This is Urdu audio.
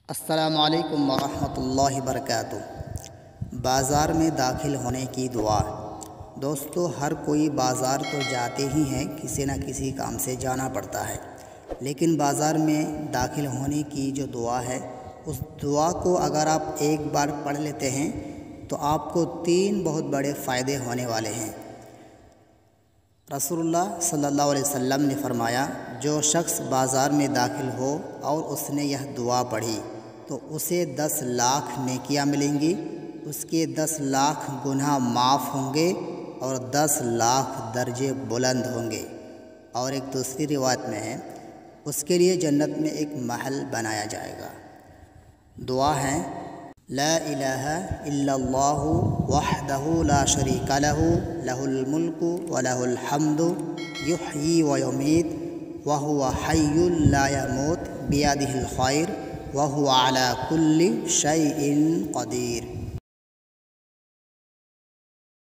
السلام علیکم ورحمۃ اللہ وبرکاتہ۔ بازار میں داخل ہونے کی دعا۔ دوستو، ہر کوئی بازار تو جاتے ہی ہیں، کسی نہ کسی کام سے جانا پڑتا ہے، لیکن بازار میں داخل ہونے کی جو دعا ہے، اس دعا کو اگر آپ ایک بار پڑھ لیتے ہیں تو آپ کو 3 بہت بڑے فائدے ہونے والے ہیں۔ رسول اللہ صلی اللہ علیہ وسلم نے فرمایا، جو شخص بازار میں داخل ہو اور اس نے یہ دعا پڑھی تو اسے 10 لاکھ نیکیاں ملیں گی، اس کے 10 لاکھ گناہ معاف ہوں گے اور 10 لاکھ درجے بلند ہوں گے۔ اور ایک دوسری روایت میں ہے، اس کے لیے جنت میں ایک محل بنایا جائے گا۔ دعا ہے، لا الہ الا اللہ وحدہ لا شریک لہ لہ الملک ولہ الحمد یحیی ویمیت وہو حی لا یموت بیدہ الخیر وہو علی کل شیء قدیر۔